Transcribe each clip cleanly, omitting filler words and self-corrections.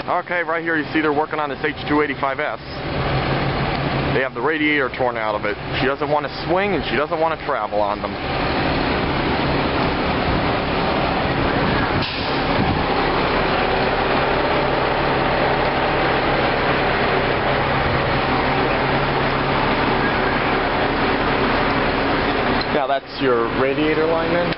Okay, right here you see they're working on this H285S. They have the radiator torn out of it. She doesn't want to swing and she doesn't want to travel on them. Now that's your radiator line then?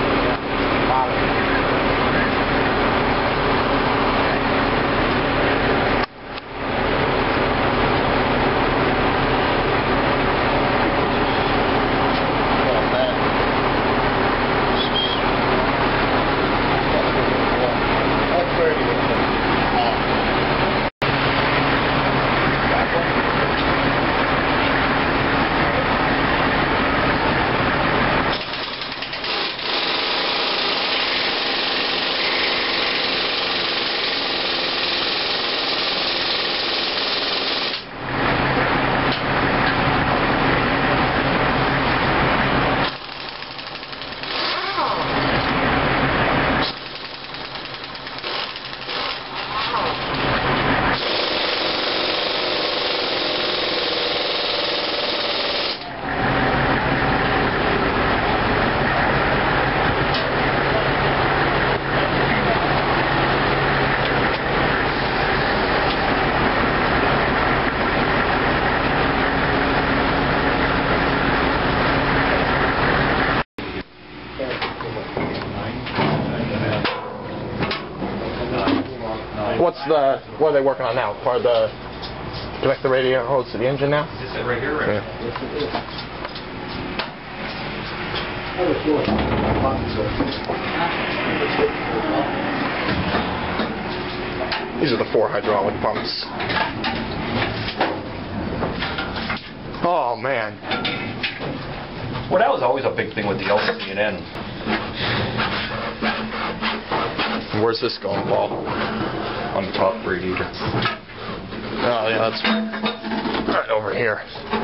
What are they working on now? Part of the connect the radiator hose to the engine now? Is this it right here? Right? Yeah. These are the 4 hydraulic pumps. Oh man. Well, that was always a big thing with the LC and N. Where's this going, Paul? On the top radiator. Oh yeah, that's right over here.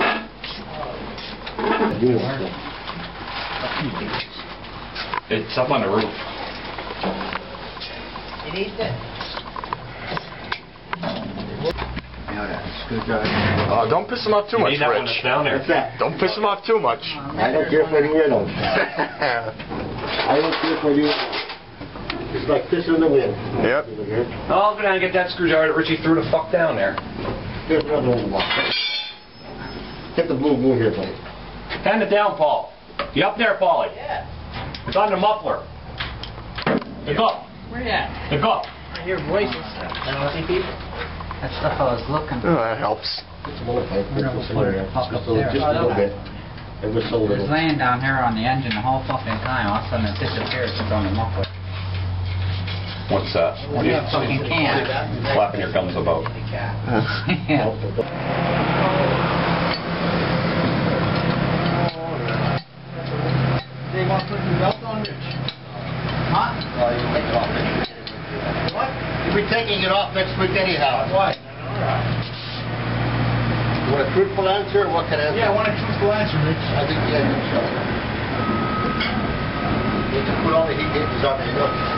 It's up on the roof. You need that? Don't piss him off too much, You need that one Rich. that's down there. What's that? Don't piss him off too much. I don't care if I do it or not. I don't care if I do it or not. It's like pissing in the wind. Yep. Oh, go down and get that screwdriver that Richie threw the fuck down there. There's another one in the box. Get the blue here, buddy. Hand it down, Paul. You up there, Paulie? Yeah. It's on the muffler. Look up. Where you at? Look up. I hear voices. I don't see people. That's stuff I was looking for. Oh, that helps. It's a little bit. We're gonna put it up Just there. a little bit. It was so It was little. laying down here on the engine the whole fucking time. All of a sudden it disappears. It's on the muffler. What's that? What You fucking can't. Flapping your gums about? Yeah. They want to put the belt on Rich. Huh? Oh, you take it off next week. What? You'll be taking it off next week anyhow. Why? You want a truthful answer or what can I answer? Yeah, I want a truthful answer, Rich. I think the engine shut. You just put all the heat gauges on there, you know.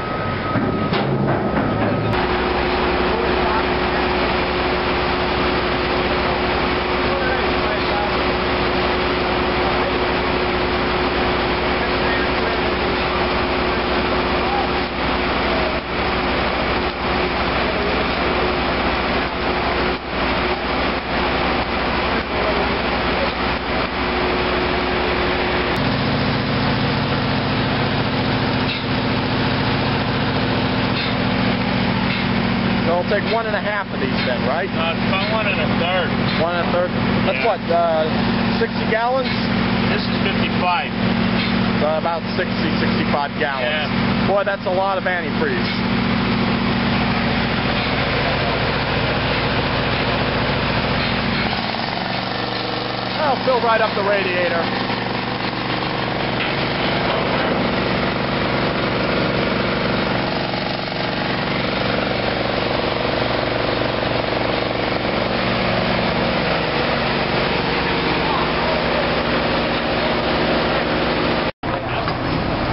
It'll take 1.5 of these then, right? It's about 1 1/3. 1 1/3. That's Yeah. what, 60 gallons? This is 55. About 60, 65 gallons. Yeah. Boy, that's a lot of antifreeze. I'll fill right up the radiator.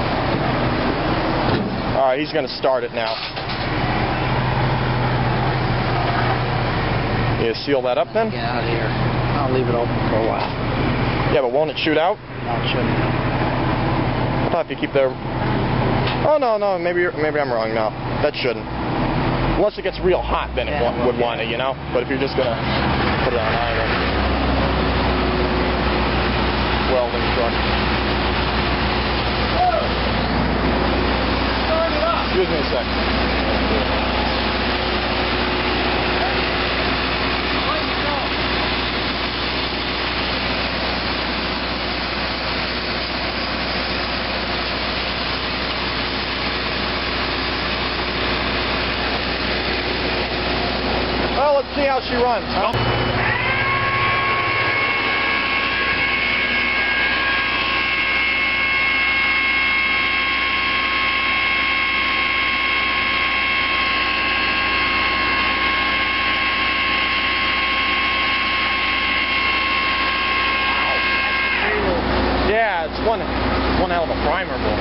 All right, he's going to start it now. you seal that up then? Get out of here. I'll leave it open for a while. Yeah, but won't it shoot out? No, it shouldn't. I thought if you keep the... Oh, no, maybe I'm wrong. No, that shouldn't. Unless it gets real hot, then it would want to, you know? But if you're just going to put it on idle. Welding truck. Excuse me a sec. Well, let's see how she runs, huh? Yeah, it's one hell of a primer, boy.